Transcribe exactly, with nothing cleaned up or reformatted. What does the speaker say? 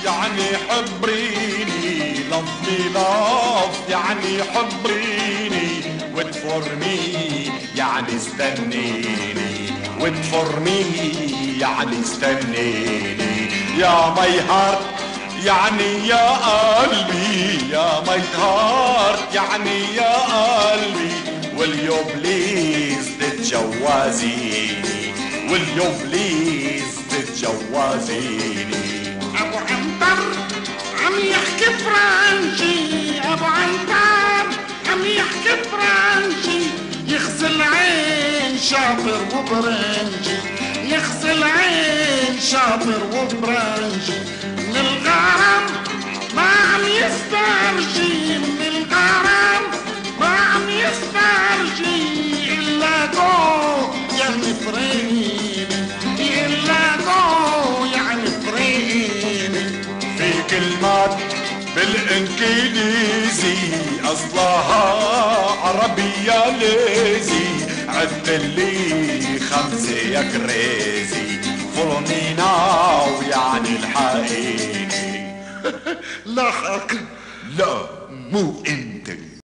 يعني حبريني، love me love يعني حبريني، wait for me يعني استنيني، wait for me يعني استنيني. يا my heart يعني يا قلبي، يا my heart يعني يا قلبي، will you please تتجوزيني، will you please تتجوزيني. ابو عنتر عم يحكي فرنشي، ابو عنتر عم يحكي فرنشي، يغسل عين شاطر وبرنجي، يغسل عين شاطر وبرنجي، من الغرام ما عم يسترجي، من الغرام ما عم يسترجي، إلا جو يعني فريني، إلا جو يعني فريني. في كلمات بالانجليزي اصلها عربية ليزي، عدلي خمسة يا كريزي، follow me now يعني الحقيقي. لا حق لا مو انت.